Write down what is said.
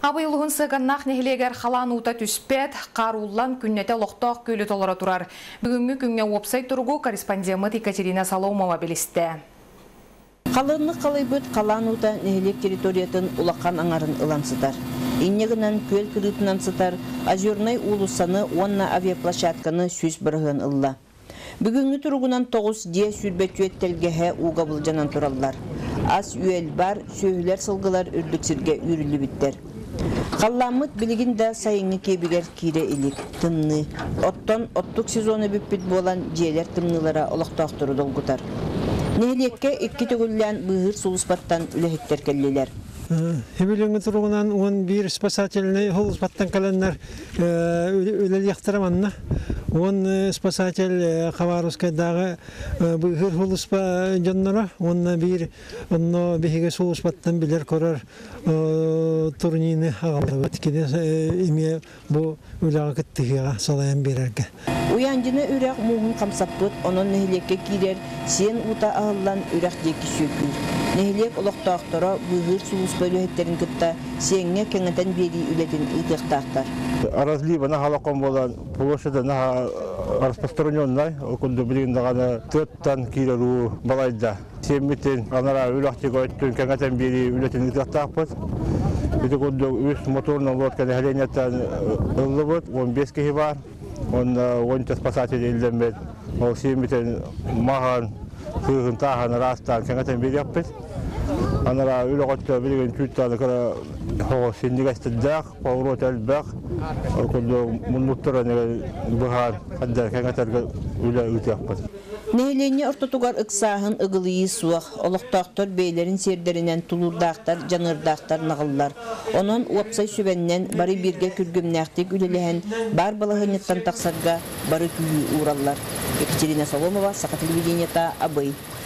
Абыйлығын сығаннақ нехлегер халан ута түспет, қарулан күннете лоқтақ көйлі толыра тұрар. Бүгінгі күнге опсай тұрғу корреспондент Екатерина Соломова білісті. Қалынны қалайбыт қалан ута нехлек территориятын улаққан аңарын ылансытар. Иннегінен көл кірітінен сытар, Озерный улусаны онна авиаплощадканы сөз бірігін ылла. Бүгінгі тұрғынан 9 де сүрбетчуеттелгеге уға бұлжанан тұралар. Аз үйел бар, сөйлер сылғылар үрдіксірге үйрілі біттер. Қалламыт білігінде сайыңы кебігер кире илік, тымны. Оттон оттық сезоны бүппіт болан жиелер тымнылара олықтақтыру долгутар. Нехлекке ikki төгіллән бұғыр сұлыспаттан үліхеттер кәлелер. Хебелеңі тұрғынан он бір спасательный сұлыспаттан кәленлер үлел яқтыраманна. Он спасатель Хабаровскайдағы бұғыр сұлыспа жаннара, онна бір бігіге сұлыспаттан білер көрер турнины ағалды өткеде еме бұл үліға күттіғіға салайын берерге. Уянжыны үрәк мұғын қамсаппыт, оның нехлекке кирер, сен ұта ағылан үрәк декі сөкір. Нехлек олықтақтыра бұғыр сұлыспа үліхеттерін күтті, сенге кәңітен бері үлетін ұйтықтақтар. Разлива на халаком была площадь на распространенной, около блиндагана теттан киреру балайда. 7 метр анара үләхтеге өттен кәңітен бері үлетін ұйтықтақпыз. Бүті күнді өз моторның лодканы әленеттен ұлы бұд, 15 кеге бар. Он 10 спасателей илдемет, ол 7 метр маған күйгін тағын растан кәңітен бері яппыз. Анара үліғатты білген түттаны кірі сендігістіддәқ, пауырот әлбәқ, күнді мұнлықтырын бұған қаддар кәңітерге үлі үті яппыз. Нехлене ортотугар ықсағын ұғылыйы суақ, олықтақтар бейлерін сердерінен тулурдақтар, жанырдақтар нағылар. Onun уапсай сөбәннен бары бірге күргімнәқтік үліліген бар балығынеттан тақсарға бары күйі ураллар. Екатерина Соломова, Сақа телевидениета, Абай.